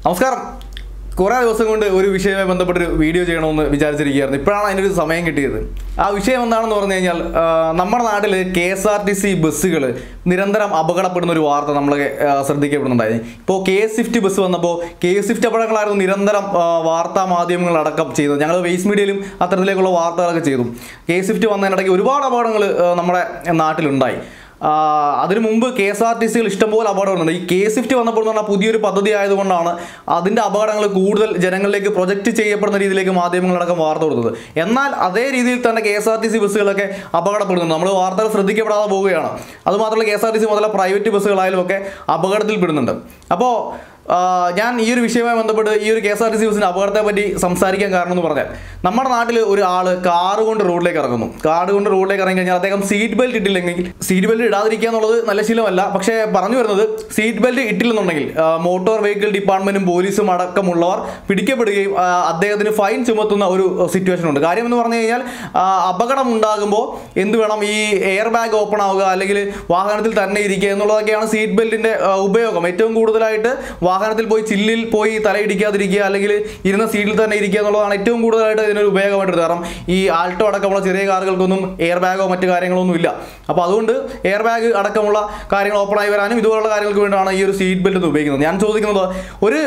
നമസ്കാരം. കുറേ ദിവസം കൊണ്ട് ഒരു വിഷയവുമായി ബന്ധപ്പെട്ടൊരു വീഡിയോ ചെയ്യണമെന്ന് വിചാരിച്ചിരിക്കുകയായിരുന്നു. ഇപ്പോഴാണ് അതിനൊരു സമയം കിട്ടിയത്. ആ വിഷയം എന്താണെന്ന് പറഞ്ഞു കഴിഞ്ഞാൽ, നമ്മുടെ നാട്ടിൽ KSRTC ബസ്സുകൾ നിരന്തരം അപകടപ്പെടുന്ന ഒരു വാർത്ത നമ്മൾ ശ്രദ്ധിക്കപ്പെടുന്നുണ്ടായിരുന്നു. ഇപ്പോൾ KSSwift ബസ് വന്നപ്പോൾ KSSwift അപകടങ്ങളായിരുന്നു നിരന്തരം വാർത്താ മാധ്യമങ്ങളടക്കം ചെയ്തത്. ഞങ്ങൾ വേസ് മീഡിയയിലും അത്തരത്തിലേക്കുള്ള വാർത്തകളൊക്കെ ചെയ്തു. KSSwift വന്നതിനിടയ്ക്ക് ഒരുപാട് അപകടങ്ങൾ നമ്മുടെ നാട്ടിലുണ്ടായി. അതിനു മുമ്പ് KSRTCകൾ ഇഷ്ടംപോലെ അപകടങ്ങളുണ്ട്. ഈ KSSwift വന്നപ്പോൾ എന്ന് പറഞ്ഞാൽ പുതിയൊരു പദ്ധതി ആയതുകൊണ്ടാണ് അതിൻ്റെ അപകടങ്ങൾ കൂടുതൽ ജനങ്ങളിലേക്ക് പ്രൊജക്റ്റ് ചെയ്യപ്പെടുന്ന രീതിയിലേക്ക് മാധ്യമങ്ങളടക്കം വാർത്ത കൊടുത്തത്. എന്നാൽ അതേ രീതിയിൽ തന്നെ KSRTC ബസ്സുകളൊക്കെ അപകടപ്പെടുന്നു. നമ്മൾ വാർത്തകൾ ശ്രദ്ധിക്കപ്പെടാതെ പോവുകയാണ്. അതുമാത്രമല്ല, KSRTC മുതലുള്ള പ്രൈവറ്റ് ബസ്സുകളായാലും ഒക്കെ അപകടത്തിൽപ്പെടുന്നുണ്ട്. അപ്പോൾ ഞാൻ ഈ ഒരു വിഷയവുമായി ബന്ധപ്പെട്ട് ഈ ഒരു KSRTC ബസ്സിൻ്റെ അപകടത്തെ പറ്റി സംസാരിക്കാൻ കാരണം എന്ന് പറഞ്ഞാൽ, നമ്മുടെ നാട്ടിൽ ഒരു ആൾ കാറ് കൊണ്ട് റോഡിലേക്ക് ഇറങ്ങുന്നു. കാറ് കൊണ്ട് റോഡിലേക്ക് ഇറങ്ങി കഴിഞ്ഞാൽ അദ്ദേഹം സീറ്റ് ബെൽറ്റ് ഇട്ടില്ലെങ്കിൽ, സീറ്റ് ബെൽറ്റ് ഇടാതിരിക്കുക എന്നുള്ളത് നല്ല ശീലമല്ല, പക്ഷേ പറഞ്ഞു വരുന്നത് സീറ്റ് ബെൽറ്റ് ഇട്ടില്ലെന്നുണ്ടെങ്കിൽ മോട്ടോർ വെഹിക്കിൾ ഡിപ്പാർട്ട്മെൻറ്റും പോലീസും അടക്കമുള്ളവർ പിടിക്കപ്പെടുകയും അദ്ദേഹത്തിന് ഫൈൻ ചുമത്തുന്ന ഒരു സിറ്റുവേഷൻ ഉണ്ട്. കാര്യം എന്ന് പറഞ്ഞു കഴിഞ്ഞാൽ, അപകടം ഉണ്ടാകുമ്പോൾ എന്ത് വേണം, ഈ എയർ ബാഗ് ഓപ്പൺ ആവുക അല്ലെങ്കിൽ വാഹനത്തിൽ തന്നെ ഇരിക്കുക എന്നുള്ളതൊക്കെയാണ് സീറ്റ് ബെൽറ്റിൻ്റെ ഉപയോഗം. ഏറ്റവും കൂടുതലായിട്ട് വാഹനത്തിൽ പോയി ചില്ലിൽ പോയി തലയിടിക്കാതിരിക്കുക അല്ലെങ്കിൽ ഇരുന്ന സീറ്റിൽ തന്നെ ഇരിക്കുക എന്നുള്ളതാണ് ഏറ്റവും കൂടുതലായിട്ട് ഇതിനൊരു ഉപയോഗമായിട്ട്. കാരണം ഈ ആൾട്ടോ അടക്കമുള്ള ചെറിയ കാറുകൾക്കൊന്നും എയർ ബാഗോ മറ്റു കാര്യങ്ങളൊന്നും ഇല്ല. അപ്പോൾ അതുകൊണ്ട് എയർ ബാഗ് അടക്കമുള്ള കാര്യങ്ങൾ ഓപ്പണായി വരാനും ഇതുപോലുള്ള കാര്യങ്ങൾക്ക് വേണ്ടിയാണ് ഈ ഒരു സീറ്റ് ബെൽറ്റ് ഉപയോഗിക്കുന്നത്. ഞാൻ ചോദിക്കുന്നത്, ഒരു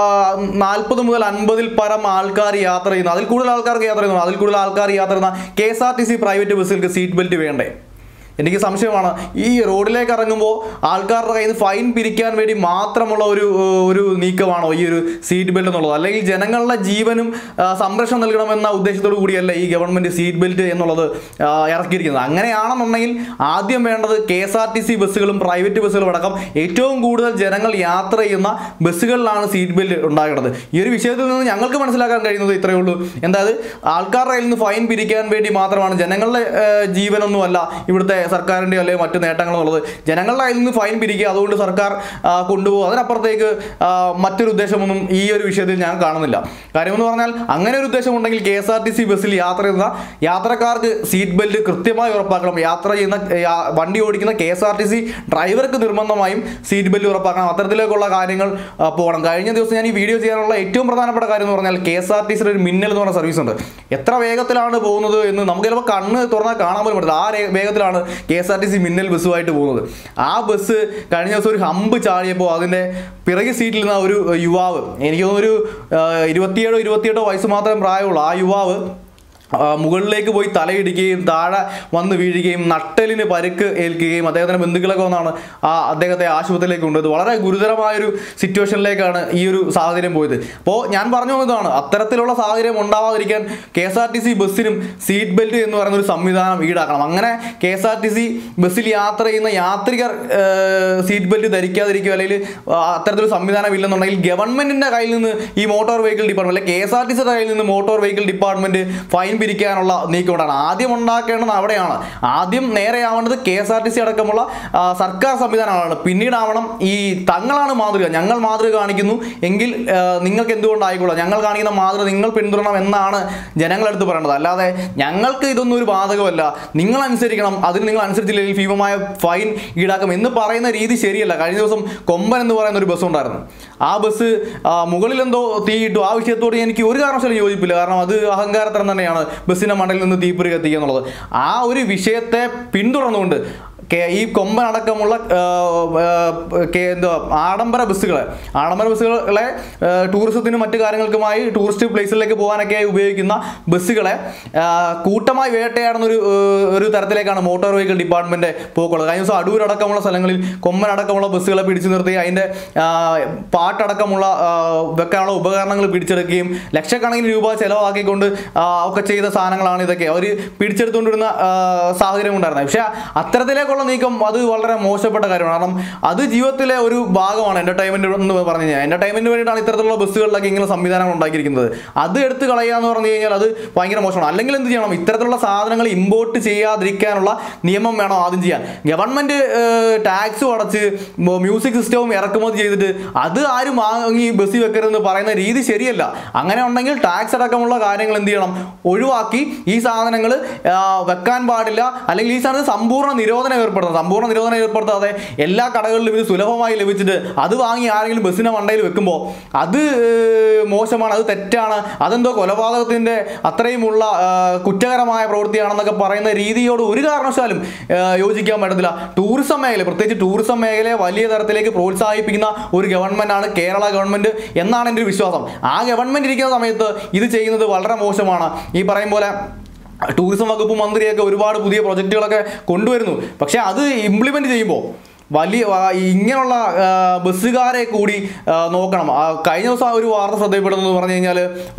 40 മുതൽ 50 പരം ആൾക്കാർ യാത്ര ചെയ്യുന്ന, അതിൽ കൂടുതൽ ആൾക്കാർക്ക് യാത്ര ചെയ്യുന്നു, അതിൽ കൂടുതൽ ആൾക്കാർ യാത്ര ചെയ്യുന്ന KSRTC പ്രൈവറ്റ് ബസ്സുകൾക്ക് സീറ്റ് ബെൽറ്റ് വേണ്ടേ? എനിക്ക് സംശയമാണ്. ഈ റോഡിലേക്ക് ഇറങ്ങുമ്പോൾ ആൾക്കാരുടെ കയ്യിൽ നിന്ന് ഫൈൻ പിരിക്കാൻ വേണ്ടി മാത്രമുള്ള ഒരു നീക്കമാണോ ഈ ഒരു സീറ്റ് ബെൽറ്റ് എന്നുള്ളത്? അല്ലെങ്കിൽ ജനങ്ങളുടെ ജീവനും സംരക്ഷണം നൽകണമെന്ന ഉദ്ദേശത്തോടു കൂടിയല്ല ഈ ഗവൺമെൻറ് സീറ്റ് ബെൽറ്റ് എന്നുള്ളത് ഇറക്കിയിരിക്കുന്നത്. അങ്ങനെയാണെന്നുണ്ടെങ്കിൽ ആദ്യം വേണ്ടത് KSRTC ബസ്സുകളും പ്രൈവറ്റ് ബസ്സുകളും അടക്കം ഏറ്റവും കൂടുതൽ ജനങ്ങൾ യാത്ര ചെയ്യുന്ന ബസ്സുകളിലാണ് സീറ്റ് ബെൽറ്റ് ഉണ്ടാകേണ്ടത്. ഈ ഒരു വിഷയത്തിൽ നിന്ന് ഞങ്ങൾക്ക് മനസ്സിലാക്കാൻ കഴിയുന്നത് ഇത്രയേ ഉള്ളൂ. എന്തായത്, ആൾക്കാരുടെ കയ്യിൽ നിന്ന് ഫൈൻ പിരിക്കാൻ വേണ്ടി മാത്രമാണ്, ജനങ്ങളുടെ ജീവനൊന്നുമല്ല ഇവിടുത്തെ സർക്കാരിൻ്റെ അല്ലെങ്കിൽ മറ്റു നേട്ടങ്ങളെന്നുള്ളത്. ജനങ്ങളുടെ കയ്യിൽ നിന്ന് ഫൈൻ പിരിക്കുക, അതുകൊണ്ട് സർക്കാർ കൊണ്ടുപോകും. അതിനപ്പുറത്തേക്ക് മറ്റൊരു ഉദ്ദേശമൊന്നും ഈ ഒരു വിഷയത്തിൽ ഞാൻ കാണുന്നില്ല. കാര്യമെന്ന് പറഞ്ഞാൽ, അങ്ങനെ ഒരു ഉദ്ദേശമുണ്ടെങ്കിൽ KSRTC ബസ്സിൽ യാത്ര ചെയ്യുന്ന യാത്രക്കാർക്ക് സീറ്റ് ബെൽറ്റ് കൃത്യമായി ഉറപ്പാക്കണം. യാത്ര ചെയ്യുന്ന വണ്ടി ഓടിക്കുന്ന KSRTC ഡ്രൈവർക്ക് നിർബന്ധമായും സീറ്റ് ബെൽറ്റ് ഉറപ്പാക്കണം. അത്തരത്തിലേക്കുള്ള കാര്യങ്ങൾ പോകണം. കഴിഞ്ഞ ദിവസം ഞാൻ ഈ വീഡിയോ ചെയ്യാനുള്ള ഏറ്റവും പ്രധാനപ്പെട്ട കാര്യം എന്ന് പറഞ്ഞാൽ, KSRTCയുടെ ഒരു മിന്നൽ എന്ന് പറഞ്ഞ സർവീസ് ഉണ്ട്. എത്ര വേഗത്തിലാണ് പോകുന്നത് എന്ന് നമുക്ക് ചിലപ്പോൾ കണ്ണ് തുറന്നാൽ കാണാൻ പോലും പറ്റില്ല. ആ വേഗത്തിലാണ് KSRTC മിന്നൽ ബസ്സുമായിട്ട് പോകുന്നത്. ആ ബസ് കഴിഞ്ഞ ദിവസം ഒരു ഹമ്പ് ചാടിയപ്പോൾ അതിൻ്റെ പിറകെ സീറ്റിൽ നിന്ന ഒരു യുവാവ്, എനിക്ക് തോന്നുന്നു ഒരു 27-28 വയസ്സ് മാത്രമേ പ്രായമുള്ളൂ, ആ യുവാവ് മുകളിലേക്ക് പോയി തലയിടിക്കുകയും താഴെ വന്ന് വീഴുകയും നട്ടലിന് പരിക്ക് ഏൽക്കുകയും അദ്ദേഹത്തിൻ്റെ ബന്ധുക്കളൊക്കെ വന്നാണ് അദ്ദേഹത്തെ ആശുപത്രിയിലേക്ക് കൊണ്ടുപോയത്. വളരെ ഗുരുതരമായൊരു സിറ്റുവേഷനിലേക്കാണ് ഈ ഒരു സാഹചര്യം പോയത്. അപ്പോൾ ഞാൻ പറഞ്ഞു വന്നതാണ്, അത്തരത്തിലുള്ള സാഹചര്യം ഉണ്ടാവാതിരിക്കാൻ KSRTC ബസ്സിനും സീറ്റ് ബെൽറ്റ് എന്ന് പറയുന്ന ഒരു സംവിധാനം ഈടാക്കണം. അങ്ങനെ KSRTC ബസ്സിൽ യാത്ര ചെയ്യുന്ന യാത്രികർ സീറ്റ് ബെൽറ്റ് ധരിക്കാതിരിക്കുക അല്ലെങ്കിൽ അത്തരത്തിലൊരു സംവിധാനം ഇല്ലെന്നുണ്ടെങ്കിൽ ഗവൺമെൻറ്റിൻ്റെ കയ്യിൽ നിന്ന് ഈ മോട്ടോർ വെഹിക്കിൾ ഡിപ്പാർട്ട്മെൻറ്റ് അല്ലെങ്കിൽ KSRTCയുടെ കയ്യിൽ നിന്ന് മോട്ടോർ വെഹിക്കിൾ ഡിപ്പാർട്ട്മെൻറ്റ് ഫൈൻ പിരിക്കാനുള്ള നീക്കമുണ്ടാണ്. ആദ്യം ഉണ്ടാക്കേണ്ടത് അവിടെയാണ്. ആദ്യം നേരെയാവേണ്ടത് KSRTC അടക്കമുള്ള സർക്കാർ സംവിധാനങ്ങളാണ്. പിന്നീടാവണം ഈ തങ്ങളാണ് മാതൃക, ഞങ്ങൾ മാതൃക കാണിക്കുന്നു എങ്കിൽ നിങ്ങൾക്ക് എന്തുകൊണ്ടായിക്കോളാം, ഞങ്ങൾ കാണിക്കുന്ന മാതൃക നിങ്ങൾ പിന്തുടരണം എന്നാണ് ജനങ്ങളെടുത്ത് പറയേണ്ടത്. അല്ലാതെ ഞങ്ങൾക്ക് ഇതൊന്നും ഒരു ബാധകമല്ല, നിങ്ങൾ അനുസരിക്കണം, അതിന് നിങ്ങൾ അനുസരിച്ചില്ലെങ്കിൽ ഭീമമായ ഫൈൻ ഈടാക്കും എന്ന് പറയുന്ന രീതി ശരിയല്ല. കഴിഞ്ഞ ദിവസം കൊമ്പൻ എന്ന് പറയുന്ന ഒരു ബസ് ഉണ്ടായിരുന്നു. ആ ബസ് മുകളിൽ എന്തോ തീയിട്ടു. ആ വിഷയത്തോട് എനിക്ക് ഒരു കാരണവശാലും യോജിപ്പില്ല. കാരണം അത് അഹങ്കാരത്തരം തന്നെയാണ് ബസ്സിൻ്റെ മണ്ടയിൽ നിന്ന് തീപ്പൊരി കത്തിക്കുക എന്നുള്ളത്. ആ ഒരു വിഷയത്തെ പിന്തുടർന്നുകൊണ്ട് ഈ കൊമ്പൻ അടക്കമുള്ള ആഡംബര ബസ്സുകളെ ടൂറിസത്തിനും മറ്റു കാര്യങ്ങൾക്കുമായി ടൂറിസ്റ്റ് പ്ലേസിലേക്ക് പോകാനൊക്കെയായി ഉപയോഗിക്കുന്ന ബസ്സുകളെ കൂട്ടമായി വേട്ടയാടുന്ന ഒരു തരത്തിലേക്കാണ് മോട്ടോർ വെഹിക്കിൾ ഡിപ്പാർട്ട്മെൻറ്റ് പോക്കുള്ളത്. കഴിഞ്ഞ ദിവസം അടൂരടക്കമുള്ള സ്ഥലങ്ങളിൽ കൊമ്പൻ അടക്കമുള്ള ബസ്സുകളെ പിടിച്ചു നിർത്തി അതിൻ്റെ പാട്ടടക്കമുള്ള വെക്കാനുള്ള ഉപകരണങ്ങൾ പിടിച്ചെടുക്കുകയും ലക്ഷക്കണക്കിന് രൂപ ചിലവാക്കിക്കൊണ്ട് ഒക്കെ ചെയ്ത സാധനങ്ങളാണ് ഇതൊക്കെ. അവർ പിടിച്ചെടുത്തുകൊണ്ടിരുന്ന സാഹചര്യം ഉണ്ടായിരുന്നത്. പക്ഷേ അത്തരത്തിലേക്കുള്ള നീക്കം അത് വളരെ മോശപ്പെട്ട കാര്യമാണ്. കാരണം അത് ജീവിതത്തിലെ ഒരു ഭാഗമാണ്. എൻ്റർടൈൻമെൻറ്റ് എന്ന് പറഞ്ഞു കഴിഞ്ഞാൽ എൻ്റർടൈൻമെൻറ്റിന് വേണ്ടിയിട്ടാണ് ഇത്തരത്തിലുള്ള ബസ്സുകളിലൊക്കെ ഇങ്ങനെ സംവിധാനങ്ങൾ ഉണ്ടാക്കിയിരിക്കുന്നത്. അത് എടുത്ത് കളയുക എന്ന് പറഞ്ഞു കഴിഞ്ഞാൽ അത് ഭയങ്കര മോശമാണ്. അല്ലെങ്കിൽ എന്ത് ചെയ്യണം, ഇത്തരത്തിലുള്ള സാധനങ്ങൾ ഇമ്പോർട്ട് ചെയ്യാതിരിക്കാനുള്ള നിയമം വേണം ആദ്യം ചെയ്യാൻ. ഗവൺമെൻറ് ടാക്സ് അടച്ച് മ്യൂസിക് സിസ്റ്റവും ഇറക്കുമതി ചെയ്തിട്ട് അത് ആരും വാങ്ങി ബസ്സിൽ വെക്കരുതെന്ന് പറയുന്ന രീതി ശരിയല്ല. അങ്ങനെ ഉണ്ടെങ്കിൽ ടാക്സ് അടക്കമുള്ള കാര്യങ്ങൾ എന്ത് ചെയ്യണം, ഒഴിവാക്കി ഈ സാധനങ്ങൾ വെക്കാൻ പാടില്ല. അല്ലെങ്കിൽ ഈ സാധനത്തിന് സമ്പൂർണ്ണ നിരോധനം ഏർപ്പെടുത്തുന്നത്. സമ്പൂർണ്ണ നിരോധനം ഏർപ്പെടുത്താതെ എല്ലാ കടകളിലും ഇത് സുലഭമായി ലഭിച്ചിട്ട് അത് വാങ്ങി ആരെങ്കിലും ബസ്സിനെ മണ്ടയിൽ വെക്കുമ്പോൾ അത് മോശമാണ്, അത് തെറ്റാണ്, അതെന്തോ കൊലപാതകത്തിൻ്റെ അത്രയുമുള്ള കുറ്റകരമായ പ്രവൃത്തിയാണെന്നൊക്കെ പറയുന്ന രീതിയോട് ഒരു കാരണവശാലും യോജിക്കാൻ പറ്റത്തില്ല. ടൂറിസം മേഖല, പ്രത്യേകിച്ച് ടൂറിസം മേഖലയെ വലിയ തരത്തിലേക്ക് പ്രോത്സാഹിപ്പിക്കുന്ന ഒരു ഗവൺമെൻറ്റാണ് കേരള ഗവൺമെൻറ് എന്നാണ് എൻ്റെ ഒരു വിശ്വാസം. ആ ഗവൺമെൻറ് ഇരിക്കുന്ന സമയത്ത് ഇത് ചെയ്യുന്നത് വളരെ മോശമാണ്. ഈ പറയും പോലെ ടൂറിസം വകുപ്പ് മന്ത്രിയൊക്കെ ഒരുപാട് പുതിയ പ്രൊജക്റ്റുകളൊക്കെ കൊണ്ടുവരുന്നു. പക്ഷേ അത് ഇംപ്ലിമെൻറ്റ് ചെയ്യുമ്പോൾ ഇങ്ങനെയുള്ള ബസ്സുകാരെ കൂടി നോക്കണം. കഴിഞ്ഞ ദിവസം ഒരു വാർത്ത ശ്രദ്ധയിൽപ്പെടുന്നത് പറഞ്ഞു കഴിഞ്ഞാൽ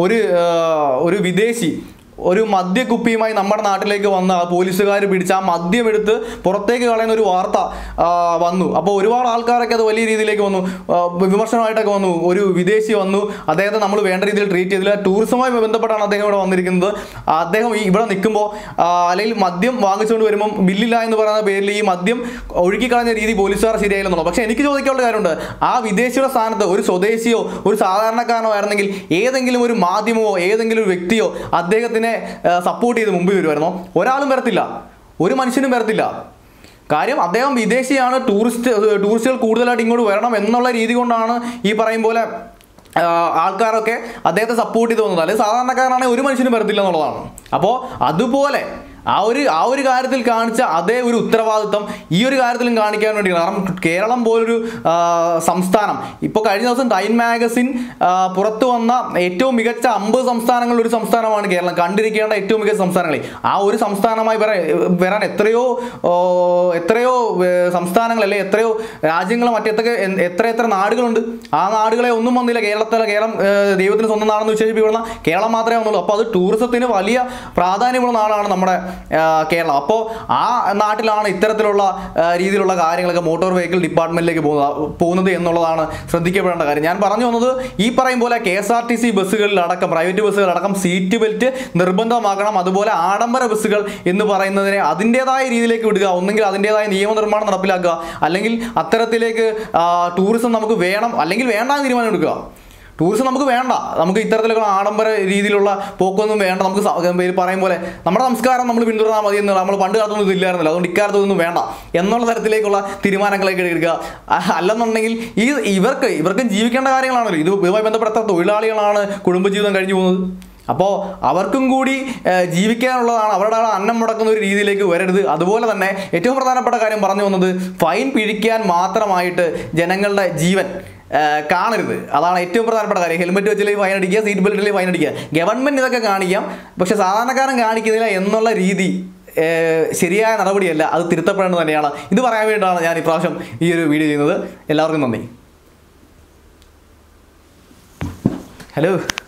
ഒരു വിദേശി ഒരു മദ്യക്കുപ്പിയുമായി നമ്മുടെ നാട്ടിലേക്ക് വന്ന പോലീസുകാർ പിടിച്ച് ആ മദ്യമെടുത്ത് പുറത്തേക്ക് കളയുന്ന ഒരു വാർത്ത വന്നു. അപ്പോൾ ഒരുപാട് ആൾക്കാരൊക്കെ അത് വലിയ രീതിയിലേക്ക് വന്നു, വിമർശനമായിട്ടൊക്കെ വന്നു. ഒരു വിദേശി വന്നു, അദ്ദേഹത്തെ നമ്മൾ വേണ്ട രീതിയിൽ ട്രീറ്റ് ചെയ്തില്ല. ടൂറിസവുമായി ബന്ധപ്പെട്ടാണ് അദ്ദേഹം ഇവിടെ വന്നിരിക്കുന്നത്. അദ്ദേഹം ഇവിടെ നിൽക്കുമ്പോൾ അല്ലെങ്കിൽ മദ്യം വാങ്ങിച്ചുകൊണ്ട് വരുമ്പം ബില്ലില്ല എന്ന് പറയുന്ന പേരിൽ ഈ മദ്യം ഒഴുക്കിക്കളഞ്ഞ രീതി പോലീസുകാർ ശരിയായില്ലെന്നുള്ളത്. പക്ഷേ എനിക്ക് ചോദിക്കാനുള്ള കാര്യമുണ്ട്, ആ വിദേശിയുടെ സ്ഥാനത്ത് ഒരു സ്വദേശിയോ ഒരു സാധാരണക്കാരനോ ആയിരുന്നെങ്കിൽ ഏതെങ്കിലും ഒരു മാധ്യമമോ ഏതെങ്കിലും ഒരു വ്യക്തിയോ അദ്ദേഹത്തിന് സപ്പോർട്ട് ചെയ്ത് മുമ്പിൽ വരുമായിരുന്നോ? ഒരാളും വരത്തില്ല, ഒരു മനുഷ്യനും വരത്തില്ല. കാര്യം അദ്ദേഹം വിദേശിയാണ്, ടൂറിസ്റ്റുകൾ കൂടുതലായിട്ട് ഇങ്ങോട്ട് വരണം എന്നുള്ള രീതി കൊണ്ടാണ് ഈ പറയും പോലെ ആൾക്കാരൊക്കെ അദ്ദേഹത്തെ സപ്പോർട്ട് ചെയ്ത് വന്നത്. അല്ലെങ്കിൽ സാധാരണക്കാരനാണെങ്കിൽ ഒരു മനുഷ്യനും വരത്തില്ല എന്നുള്ളതാണ്. അപ്പോൾ അതുപോലെ ആ ഒരു കാര്യത്തിൽ കാണിച്ച അതേ ഒരു ഉത്തരവാദിത്വം ഈ ഒരു കാര്യത്തിലും കാണിക്കാൻ വേണ്ടിയാണ്. കാരണം കേരളം പോലൊരു സംസ്ഥാനം, ഇപ്പോൾ കഴിഞ്ഞ ദിവസം ടൈം മാഗസിൻ പുറത്തു വന്ന ഏറ്റവും മികച്ച 50 സംസ്ഥാനങ്ങളിൽ ഒരു സംസ്ഥാനമാണ് കേരളം, കണ്ടിരിക്കേണ്ട ഏറ്റവും മികച്ച സംസ്ഥാനങ്ങളിൽ. ആ ഒരു സംസ്ഥാനമായി വരാൻ എത്രയോ സംസ്ഥാനങ്ങൾ അല്ലെങ്കിൽ എത്രയോ രാജ്യങ്ങൾ എത്ര നാടുകളുണ്ട്. ആ നാടുകളെ ഒന്നും വന്നില്ല. കേരളം ദൈവത്തിന് സ്വന്തം നാടെന്ന് വിശേഷിപ്പിക്കുന്ന കേരളം മാത്രമേ വന്നുള്ളൂ. അപ്പോൾ അത് ടൂറിസത്തിന് വലിയ പ്രാധാന്യമുള്ള നാടാണ് നമ്മുടെ കേരളം. അപ്പോൾ ആ നാട്ടിലാണ് ഇത്തരത്തിലുള്ള രീതിയിലുള്ള കാര്യങ്ങളൊക്കെ മോട്ടോർ വെഹിക്കിൾ ഡിപ്പാർട്ട്മെന്റിലേക്ക് പോകുന്നത് എന്നുള്ളതാണ് ശ്രദ്ധിക്കപ്പെടേണ്ട കാര്യം. ഞാൻ പറഞ്ഞു വന്നത്, ഈ പറയും പോലെ KSRTC ബസ്സുകളിലടക്കം, പ്രൈവറ്റ് ബസ്സുകളടക്കം സീറ്റ് ബെൽറ്റ് നിർബന്ധമാക്കണം. അതുപോലെ ആഡംബര ബസ്സുകൾ എന്ന് പറയുന്നതിനെ അതിൻ്റെതായ രീതിയിലേക്ക് വിടുക, ഒന്നെങ്കിൽ അതിൻ്റെതായ നിയമനിർമ്മാണം നടപ്പിലാക്കുക, അല്ലെങ്കിൽ അത്തരത്തിലേക്ക് ടൂറിസം നമുക്ക് വേണം അല്ലെങ്കിൽ വേണ്ടാന്ന് തീരുമാനം എടുക്കുക. ടൂറിസം നമുക്ക് വേണ്ട, നമുക്ക് ഇത്തരത്തിലുള്ള ആഡംബര രീതിയിലുള്ള പോക്കൊന്നും വേണ്ട. നമുക്ക് പറയും പോലെ നമ്മുടെ സംസ്കാരം നമ്മൾ പിന്തുടർന്നാൽ മതി എന്നുള്ള, നമ്മൾ പണ്ട് കാലത്തൊന്നും ഇതില്ലായിരുന്നില്ല, അതുകൊണ്ട് ഇക്കാലത്തൊന്നും വേണ്ട എന്നുള്ള തരത്തിലേക്കുള്ള തീരുമാനങ്ങളൊക്കെ എടുക്കുക. അല്ലെന്നുണ്ടെങ്കിൽ ഇവർക്കും ജീവിക്കേണ്ട കാര്യങ്ങളാണല്ലോ. ഇതുമായി ബന്ധപ്പെട്ട തൊഴിലാളികളാണ് കുടുംബജീവിതം കഴിഞ്ഞു പോകുന്നത്. അപ്പോൾ അവർക്കും കൂടി ജീവിക്കാനുള്ളതാണ്. അവരുടെ അന്നം മുടക്കുന്ന ഒരു രീതിയിലേക്ക് വരരുത്. അതുപോലെ തന്നെ ഏറ്റവും പ്രധാനപ്പെട്ട കാര്യം പറഞ്ഞു വന്നത്, ഫൈൻ പിഴിക്കാൻ മാത്രമായിട്ട് ജനങ്ങളുടെ ജീവൻ കാണരുത്. അതാണ് ഏറ്റവും പ്രധാനപ്പെട്ട കാര്യം. ഹെൽമെറ്റ് വെച്ചില്ലെങ്കിൽ ഫൈൻ അടിക്കുക, സീറ്റ് ബെൽറ്റിലേക്ക് ഫൈൻ അടിക്കുക. ഗവൺമെൻറ് ഇതൊക്കെ കാണിക്കാം, പക്ഷേ സാധാരണക്കാരൻ കാണിക്കുന്നില്ല എന്നുള്ള രീതി ശരിയായ നടപടിയല്ല. അത് തിരുത്തപ്പെടേണ്ടത് തന്നെയാണ്. ഇത് പറയാൻ വേണ്ടിയിട്ടാണ് ഞാൻ ഇപ്രാവശ്യം ഈ ഒരു വീഡിയോ ചെയ്യുന്നത്. എല്ലാവർക്കും നന്ദി. ഹലോ.